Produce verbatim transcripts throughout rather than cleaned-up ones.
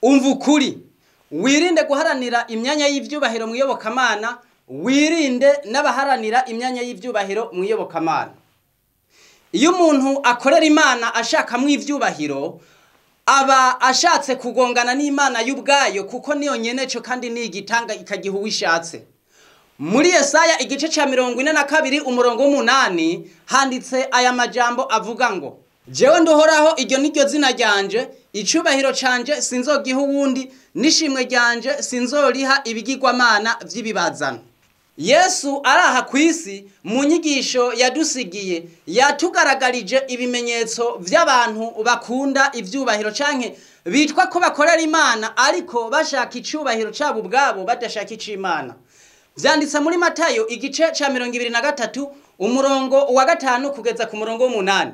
umva ukuri, wirinde guharanira imyanya y'ivyubahiro mu iyobokamana, wirinde n'abaharanira imyanya y'ivyubahiro mu iyobokamana. Iyo umuntu akorera Imana ashaka mu ivyubahiro, aba ashatse kugongana n'Imana y'ubwayo, kuko niyo nyeneco kandi ni igitanga ikagiha uwishatse. Muri Yesaya igice ca mirongo ine na kabiri umurongo w'umunani handitse aya majambo avuga ngo, jewe ndohoraho, iryo niryo zina ryanje, icubahiro canje sinzogiha uwundi, n'ishimwe ryanje sinzoriha ibigirwamana vy'ibibazano. Yesu araha kwisi mu nyigisho yadusigiye yatugaragarije ibimenyetso vy'abantu bakunda ivyubahiro canke bitwa ko bakorera Imana ariko bashaka icubahiro cabo ubwabo badashaka ic'Imana. Vyanditse muri Matayo igice ca mirongo ibiri na gatatu umurongo wa gatanu kugeza ku murongo w'umunani.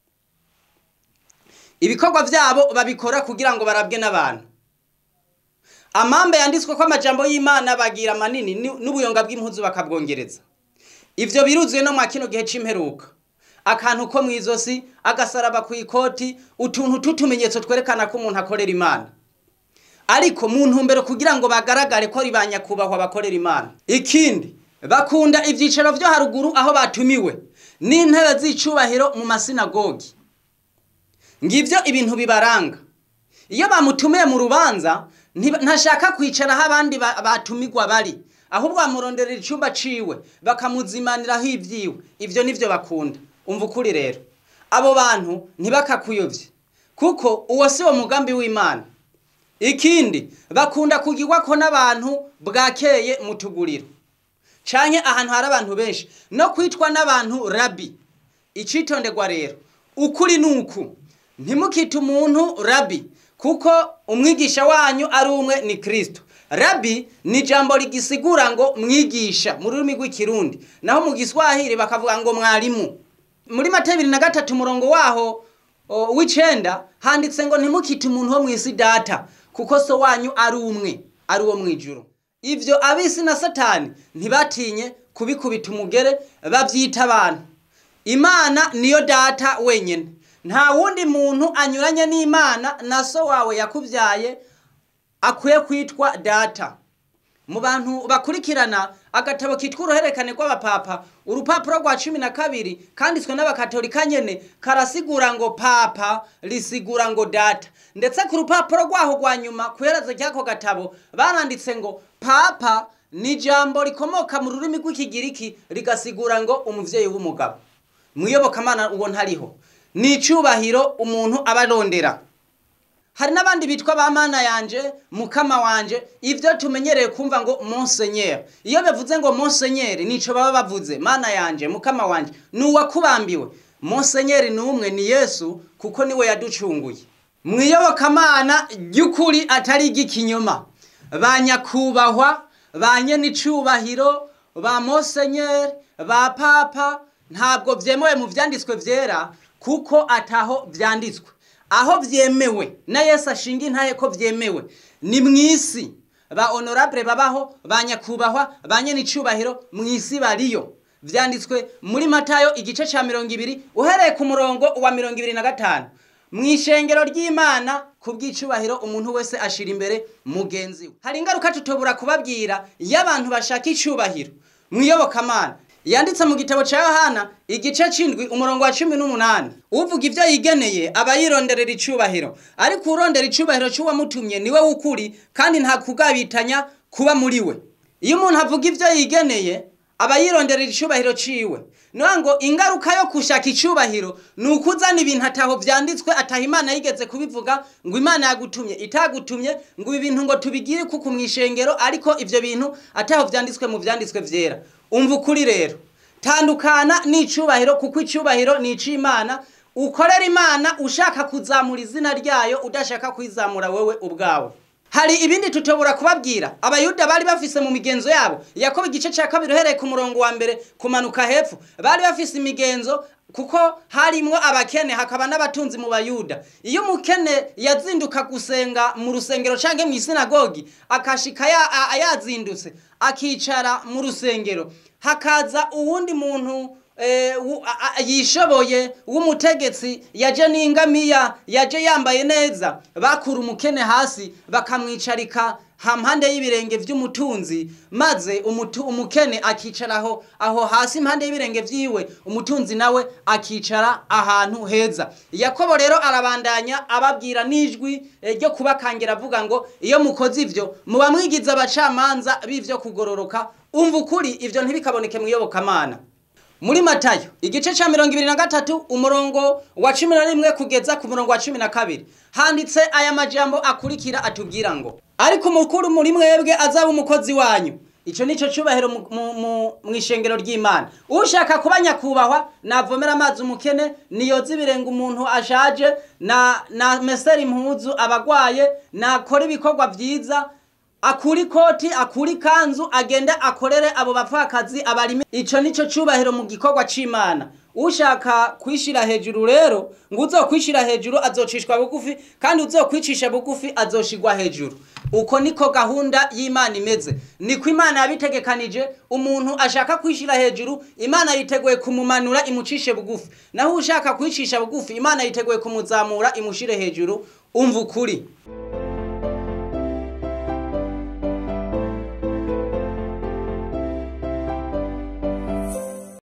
Ibikorwa vyabo babikora kugira ngo barabwe n'abantu. Amambe yanditswe ko amajambo y'Imana bagira manini n'ubuyonga bw'impuzu bakabwongereza. Ivyo biruzuye no mwa kino gihe c'imperuka. Akantu ko mwizosi, agasaraba ku ikoti, utuntu tutumenyetso twerekana ko umuntu akorera Imana. Ariko mu ntumbero kugira ngo bagaragare ko ari banyakubahwa bakorera Imana. Ikindi, bakunda ivyicaro vyo haruguru aho batumiwe n'intebe z'icubahiro mu masinagogi. Ngivyo ibintu bibaranga. Iyo bamutumiye mu rubanza ntashaka kwicara aho abandi batumigwa bari, ahubwo bamuronderera icumba ciwe bakamuzimaniraho ivyiwe. Ivyo nivyo bakunda. Umva ukuri rero, abo bantu ntibakakuyovye, kuko uwo si wo mugambi w'Imana. Ikindi, bakunda kugirwako n'abantu bwakeye mu tuguriro canke ahantu hari abantu benshi, no kwitwa n'abantu rabi. Icitonderwa rero, ukuri nuku, ntimukite umuntu rabi, kuko umwigisha wanyu ari umwe, ni Kristo. Rabi ni jambo ligisigura ngo mwigisha mu rurimi rw'ikirundi, naho mu Giswahili bakavuga ngo mwalimu. Muri Matayo ibiri na gatatu umurongo waho w'icenda handitse ngo ntimukite umuntu wo mw'isi data, kuko so wanyu ari umwe, ari uwo mwijuru. Ivyo abisi na Satani ntibatinye kubikubita umugere, bavyita abantu. Imana niyo data wenyene. Nta wundi muntu anyuranye n'Imana, na so wawe yakuvyaye akwiye kwitwa data. Mu bantu bakurikirana agatabo kitwa uruherekane rw'abapapa, urupapuro rwa cumi na kabiri kanditswe n'abakatolika nyene karasigura ngo papa risigura ngo data. Ndetse ku rupapuro rwaho rwa nyuma kuhereza cyako gatabo baranditse ngo papa ni jambo rikomoka mu rurimi rw'ikigiriki rigasigura ngo umuvyeyi w'umugabo. Mwiyobokamana uwo ntariho, ni icubahiro umuntu abarondera. Hari n'abandi bitwa ba mana yanje, mukama wanje, ivyo tumenyereye kumva ngo monseigneur. Iyo bavuze ngo monseigneur nico baba bavuze, mana yanje, mukama wanje, nuwakubambiwe. Monseigneur ni umwe, ni Yesu, kuko niwe yaducunguye. Mwiyobokamana ry'ukuri atari igikinyoma, banyakubahwa, banyenicubahiro, ba monseigneur, ba papa, ntabwo vyemewe mu vyanditswe vyera, kuko ataho vyanditswe. Aho vyemewe na Yesu ashinga intahe ko vyemewe ni mw'isi. Ba honorable babaho, banyakubahwa, banyenicubahiro mw'isi bariyo. Vyanditswe muri Matayo igice ca mirongo ibiri uhereye ku murongo wa mirongo ibiri na gatanu. Mw'ishengero ry'Imana kubw'icubahiro umuntu wese ashira imbere mugenzi we. Hari ingaruka tutobura kubabwira y'abantu bashaka icubahiro mwiyobokamana. Yanditse mu gitabo ca Yohana igice cindwi umurongo wa cumi n'umunani. Uvuga ivyo yigeneye aba yironderera icubahiro, ariko urondera icubahiro c'uwamutumye niwe w'ukuri, kandi nta kugabitanya kuba muri we. Iyo umuntu avuga ivyo yigeneye aba yironderera icubahiro ciwe. Nongo ingaruka yo kushaka icubahiro nukuzana ibintu ataho vyanditswe, ataho Imana yigeze kubivuga ngo Imana yagutumye, itagutumye ngo ibintu ngo tubigire kuko mwishengero, ariko ivyo bintu ataho vyanditswe mu vyanditswe vyera. Umva ukuri rero, tandukana n'icubahiro, kuko icubahiro ni ic'Imana. Ukorera Imana ushaka kuzamura izina ryayo, udashaka kwizamura wewe ubwawe. Hari ibindi tutobora kubabwira. Abayuda bari bafise mu migenzo yabo, Yakobo igice ca kabiri uhereye ku murongo wa mbere kumanuka hepfo, bari bafise imigenzo, kuko harimwo abakene hakaba n'abatunzi mu Bayuda. Iyo umukene yazinduka gusenga mu rusengero canke mu sinagogi, akashika yazindutse akicara mu rusengero, hakaza uwundi muntu yishoboye w'umutegetsi yaje n'ingamiya yaje yambaye neza bakura umukene hasi bakamwicarika hampande y'ibirenge vy'umutunzi maze umutu, umukene akicaraho aho hasi impande y'ibirenge vyiwe umutunzi nawe akicara ahantu heza. Yakobo rero arabandanya ababwira n'ijwi ryo kubakangira avuga ngo iyo mukoze ivyo muba mwigiza abacamanza b'ivyo kugororoka umva ukuri ivyo ntibikaboneke mwiyobokamana. Muri Matayo igice ca mirongo ibiri na gatatu umurongo wa cumi na rimwe kugeza ku murongo wa cumi na kabiri handitse aya majambo akurikira atubwira ngo ariko umukuru muri mwebwe azaba umukozi wanyu. Ico nico cubahiro mu ishengero ry'Imana. Ushaka kuba nyakubahwa navomera amazi umukene niyoza ibirenga umuntu ashaje na na mesera impuzu abagwaye nakora ibikorwa vyiza akuri koti akuri kanzu agenda akorere abo bapfakazi abarimi. Ico nico cubahiro mu gikorwa c'Imana. Ushaka kwishira hejuru rero ngo uzokwishira hejuru azocishwa bugufi kandi uzokwicisha bugufi azoshigwa hejuru. Uko niko gahunda y'Imana imeze. Niko Imana yabitegekanije. Umuntu ashaka kwishira hejuru Imana yiteguye kumumanura imucishe bugufi, naho ushaka kwicisha bugufi Imana yiteguye kumuzamura imushire hejuru. Umva ukuri.